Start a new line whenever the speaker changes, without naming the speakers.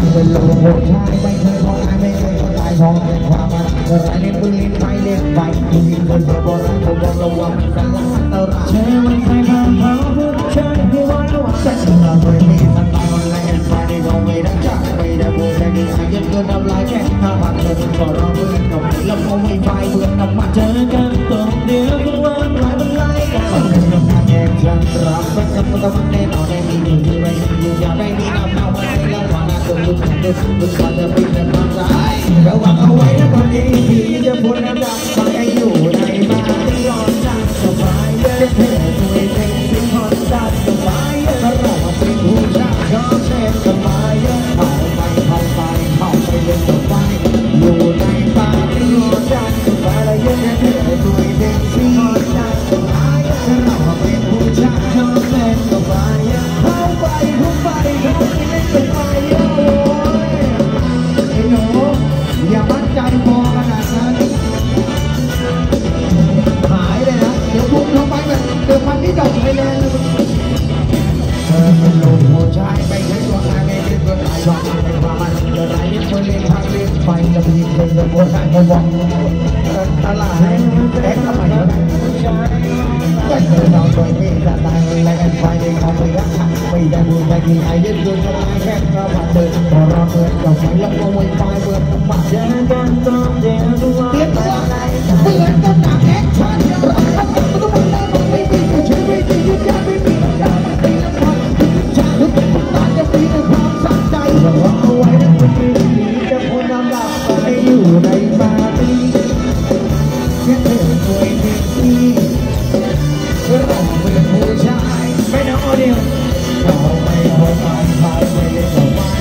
เป็นโลโก้ชายไม่เคยมองไม่เคยตายทองเป็นความรักอะไรเล่นปืนเล่นไฟเล่นไฟผู้หญิงเดินบนผมบอกระวังมันจะลักตระเชื่อมันใครพาเขาผู้ชายที่ว่าจะเชื่อไม่มีสักตอนและเห็นไฟที่เขาไม่ได้จับไม่ได้พูดแค่นี้อายุเกินทำลายแค่ห้าพันเลยก็รอเพื่อนกับแล้วเขาไม่ไฟเพื่อนกับมาเจอกันตรงเดียวก็ว่าหลายมันไล่กันเป็นเรื่องการแย่งฉันรับเป็นคำพูดมันแน่นอนได้มีหนึ่งที่ไรอยู่อย่าได้มีน้ำเน่าไม่แล้วว่าน่าจะรู้จักด้วยมึงก็จะเป็นแต่ความใจระวังเอาไว้นะคนดีที่จะพูดน้ำดำไปอยู่ในบ้านที่ร้อนจังสบายเย็นเท่ตัวเองเป็นคนจัดสบายเย็นถ้าเราเป็นผู้ชายก็เช่นสบายเย็นเข้าไปเล่นกับไฟอยู่ในบ้านที่ร้อนจังสบายเย็นเท่ตัวเองเป็นคนจัดสบายเย็นถ้าเราเป็นผู้ชายก็เช่นสบายเย็นเข้าไปเล่นกับไฟอย่ามั่นใจพอขนาดนั้นหายเลยนะเดี๋ยวพุ่งลงไปแบบเดิมพันที่ดอกเลยเลยเธอเป็นลูกผู้ชายไม่เคยตัวอะไรไม่เคยตัวอะไรหรอกไม่ว่ามันจะได้เลี้ยงคนเลี้ยงทางเลี้ยงไฟจะมีเคยจะโบราณเขาบอกตลาดแอ๊กทำไมวะก็เคยเราโดยที่จะตายและกันไฟในเขาไม่รักไม่ได้บุญได้กินไอ้ยึดโดนทำลายแค่เราผ่านเดินพอเราเดินกับไฟแล้วก็ไม่ไฟเบื่อทั้งบ้านเจอกันต้องเดี๋ยวตัวเปลี่ยนตัวเปลี่ยนตัวหนักแอคชั่นเราทำมันต้องมันแล้วมันไม่มีชีวิตที่ยืนยันไม่มียาไม่มีแล้วความจะรู้ตาจะมีความสัใจระวังเอาไว้นะคนที่จะพ้นน้ำดำไปอยู่ในปาร์ตี้แค่เธอป่วยเด็กที่เราเป็นผู้ชายไม่น้อยเดียวเราไม่พอใจใครไม่เล่นกับ